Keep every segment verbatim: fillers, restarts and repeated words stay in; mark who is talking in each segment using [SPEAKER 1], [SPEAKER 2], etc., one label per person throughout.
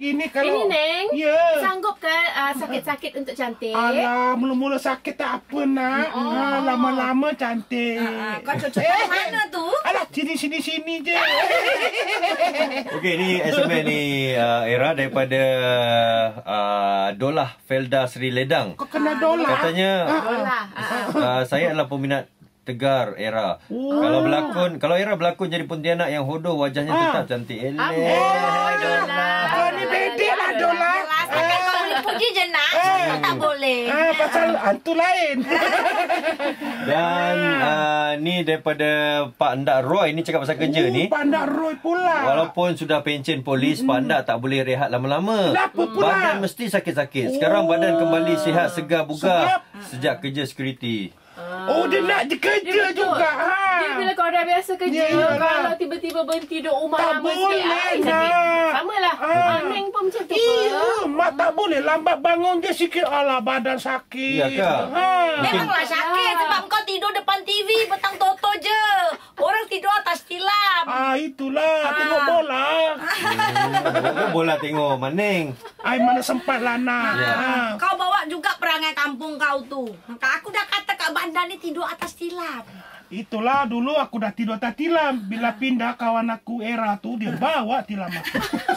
[SPEAKER 1] Ini kalau...
[SPEAKER 2] Ini, Neng.
[SPEAKER 1] Ya.
[SPEAKER 2] Sanggup ke uh, sakit-sakit untuk cantik?
[SPEAKER 1] Alah, mula-mula sakit tak apa nak.
[SPEAKER 2] Oh.
[SPEAKER 1] Ha, lama-lama cantik.
[SPEAKER 3] Uh, uh, kau cocok eh, mana tu?
[SPEAKER 1] Alah, sini-sini-sini je.
[SPEAKER 4] Okey, ni S M S ni uh, Era daripada uh, Dolah Felda Sri Ledang.
[SPEAKER 1] Kau kena dolar.
[SPEAKER 4] Katanya
[SPEAKER 2] Dolah.
[SPEAKER 4] uh, saya adalah peminat tegar Era.
[SPEAKER 1] Oh.
[SPEAKER 4] Kalau berlakon, kalau Era berlakon jadi Pontianak yang hodoh, wajahnya
[SPEAKER 1] Ah.
[SPEAKER 4] tetap cantik. Eleh.
[SPEAKER 2] Oh, Dolah.
[SPEAKER 1] Kau ni bedek lah dolar.
[SPEAKER 3] Asalkan kau boleh puji je nak. Kau tak boleh.
[SPEAKER 1] Ah, pasal hantu lain.
[SPEAKER 4] Dan uh, ni daripada Pak Ndak Roy ni cakap pasal kerja
[SPEAKER 1] Oh,
[SPEAKER 4] ni.
[SPEAKER 1] Pandai Roy pula.
[SPEAKER 4] Walaupun sudah pencen polis, Pak Ndak tak boleh rehat lama-lama.
[SPEAKER 1] Kenapa pula?
[SPEAKER 4] Badan mesti sakit-sakit. Sekarang
[SPEAKER 1] Oh.
[SPEAKER 4] badan kembali sihat, segar, bugar
[SPEAKER 1] Sedap.
[SPEAKER 4] sejak kerja security.
[SPEAKER 1] Oh, dia nak je kerja
[SPEAKER 2] Dia betul.
[SPEAKER 1] juga. Ha.
[SPEAKER 2] Dia bila kau dah biasa kerja,
[SPEAKER 1] Ya, yalah.
[SPEAKER 2] kalau tiba-tiba berhenti duduk rumah
[SPEAKER 1] Tak
[SPEAKER 2] lama sikit,
[SPEAKER 1] boleh,
[SPEAKER 2] ai sakit.
[SPEAKER 1] nak.
[SPEAKER 2] Sama lah.
[SPEAKER 1] Ah.
[SPEAKER 2] Ah. Neng pun macam tu.
[SPEAKER 1] Iya,
[SPEAKER 2] apa?
[SPEAKER 1] mak tak boleh lambat bangun je sikit. Alah, badan sakit.
[SPEAKER 4] Ya, Kak.
[SPEAKER 1] Ha.
[SPEAKER 3] Memanglah sakit sebab kau tidur depan T V petang toto je. Orang tidur atas tilam.
[SPEAKER 1] Ah, itulah. Tengok bola.
[SPEAKER 4] Hmm, bola tengok Maneng.
[SPEAKER 1] Ai mana sempat lah nak.
[SPEAKER 4] Ya.
[SPEAKER 1] Ha.
[SPEAKER 3] Kau bawa juga perangai kampung kau tu. Aku dah kata Kak Bandar ni tidur atas tilam.
[SPEAKER 1] Itulah dulu aku dah tidur atas tilam. Bila pindah kawan aku Era tu, dia bawa tilam aku.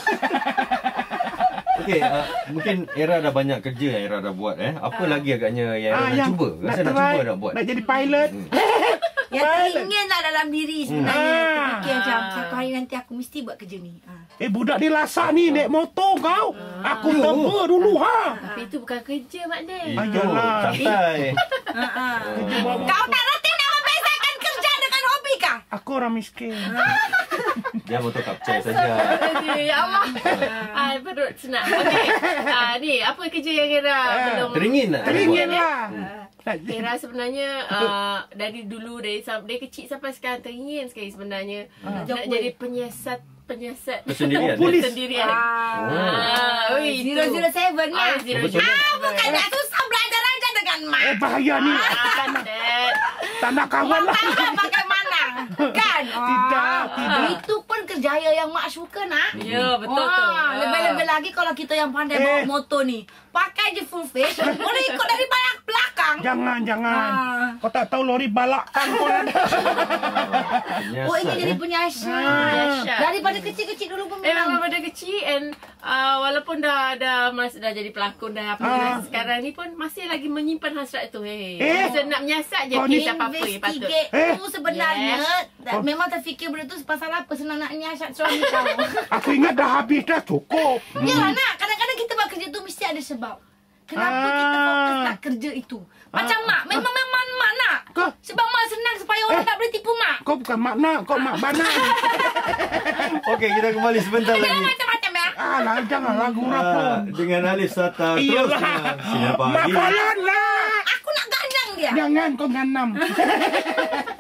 [SPEAKER 4] Okey, uh, mungkin Era dah banyak kerja yang Era dah buat eh. Apa lagi agaknya yang Era
[SPEAKER 1] Ah,
[SPEAKER 4] nak
[SPEAKER 1] yang
[SPEAKER 4] cuba? Rasa nak
[SPEAKER 1] try,
[SPEAKER 4] cuba nak buat.
[SPEAKER 1] Nak jadi pilot.
[SPEAKER 4] Hmm.
[SPEAKER 3] Yang
[SPEAKER 1] Baik.
[SPEAKER 3] teringinlah dalam diri sebenarnya.
[SPEAKER 1] Hmm.
[SPEAKER 3] Aku fikir macam
[SPEAKER 2] Ah.
[SPEAKER 3] satu hari nanti aku mesti buat kerja ni. Ha.
[SPEAKER 1] Eh, budak di Lasak ni naik motor kau. Aku teba dulu ha.
[SPEAKER 2] Tapi itu bukan kerja, Mak Neng.
[SPEAKER 1] Ah,
[SPEAKER 4] Itu
[SPEAKER 1] yalah.
[SPEAKER 4] santai.
[SPEAKER 3] Ha, ha.
[SPEAKER 1] Kerja bawa
[SPEAKER 3] Kau
[SPEAKER 1] motor.
[SPEAKER 3] tak reti nak membezakan kerja dengan hobi kah?
[SPEAKER 1] Aku orang miskin.
[SPEAKER 4] Dia motor kapcai saja.
[SPEAKER 2] Ya Allah. Ai perut senang. Okey. Ah ni apa kerja yang Era belum
[SPEAKER 4] Teringin tak?
[SPEAKER 1] Teringin lah.
[SPEAKER 2] Era sebenarnya uh, dari dulu dari sam- dari kecil sampai sekarang teringin sekali sebenarnya nak
[SPEAKER 3] Jokowi.
[SPEAKER 2] jadi penyiasat penyiasat
[SPEAKER 4] Persendirian.
[SPEAKER 1] Polis.
[SPEAKER 2] Sendirian.
[SPEAKER 3] Ah.
[SPEAKER 2] Ah, oi, itu.
[SPEAKER 3] Zero zero seven
[SPEAKER 2] Ah,
[SPEAKER 3] lah.
[SPEAKER 2] zero
[SPEAKER 4] Betul.
[SPEAKER 2] zero.
[SPEAKER 3] Ah, bukan nak susah belajar aja dengan mak.
[SPEAKER 1] Eh, bahaya ni.
[SPEAKER 2] Ah, Dad.
[SPEAKER 1] Tak nak kawan
[SPEAKER 3] Mak
[SPEAKER 1] lah.
[SPEAKER 3] tahu bagaimana. Kan?
[SPEAKER 1] Tidak,
[SPEAKER 3] Ah.
[SPEAKER 1] tidak.
[SPEAKER 3] Itu pun kerjaya yang mak suka nak.
[SPEAKER 2] Ya, betul tu.
[SPEAKER 3] Wah, lebih-lebih lagi kalau kita yang pandai
[SPEAKER 1] Eh.
[SPEAKER 3] bawa motor ni. Pakai je full face. Boleh ikut dari belak- belakang.
[SPEAKER 1] Jangan, jangan.
[SPEAKER 3] Ah.
[SPEAKER 1] Kau tak tahu lori balakkan kau ada.
[SPEAKER 3] Oh, ini jadi
[SPEAKER 4] eh.
[SPEAKER 3] penyiasat.
[SPEAKER 2] Penyiasat.
[SPEAKER 3] Daripada kecil-kecil dulu pun
[SPEAKER 2] Memang
[SPEAKER 3] memang.
[SPEAKER 2] daripada kecil and uh, walaupun dah dah mas dah jadi pelakon dah apa
[SPEAKER 1] Ah.
[SPEAKER 2] sekarang ni pun masih lagi menyimpan hasrat tu. Hey.
[SPEAKER 1] Eh.
[SPEAKER 2] Masa nak menyiasat je
[SPEAKER 1] Kau ni
[SPEAKER 2] kes apa-apa yang patut.
[SPEAKER 3] Investigate
[SPEAKER 1] Eh.
[SPEAKER 3] tu sebenarnya
[SPEAKER 1] Yes.
[SPEAKER 3] memang terfikir benda tu pasal apa senang nak nyiasat suami kau.
[SPEAKER 1] Aku ingat dah habis dah cukup.
[SPEAKER 3] Yalah nak, kadang-kadang kita buat kerja tu mesti ada sebab. Kenapa
[SPEAKER 1] Ah.
[SPEAKER 3] kita fokus nak kerja itu? Macam mak, memang memang mak nak.
[SPEAKER 1] Kau-
[SPEAKER 3] Sebab mak senang supaya orang
[SPEAKER 1] Eh.
[SPEAKER 3] tak boleh tipu mak.
[SPEAKER 1] Kau bukan mak nak, kau mak banan.
[SPEAKER 4] Okey, kita kembali sebentar
[SPEAKER 3] Jangan
[SPEAKER 4] lagi.
[SPEAKER 3] macam-macam ya.
[SPEAKER 1] Alah, janganlah gurau
[SPEAKER 4] Ah,
[SPEAKER 1] pun.
[SPEAKER 4] dengan Alif Sata terus
[SPEAKER 1] Iyalah.
[SPEAKER 4] dengan Sinar
[SPEAKER 1] Mak
[SPEAKER 4] Pagi.
[SPEAKER 1] balan lah.
[SPEAKER 3] Aku nak gandang dia.
[SPEAKER 1] Jangan kau ganam.